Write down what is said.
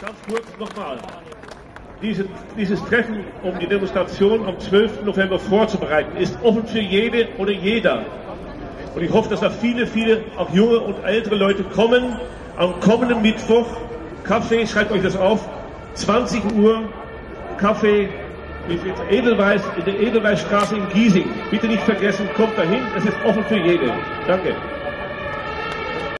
Ganz kurz nochmal. Dieses Treffen, um die Demonstration am 12. November vorzubereiten, ist offen für jede oder jeder. Und ich hoffe, dass da viele, auch junge und ältere Leute kommen. Am kommenden Mittwoch, Kaffee, schreibt euch das auf, 20 Uhr, Kaffee Edelweiß, in der Edelweißstraße in Giesing. Bitte nicht vergessen, kommt dahin, es ist offen für jede. Danke.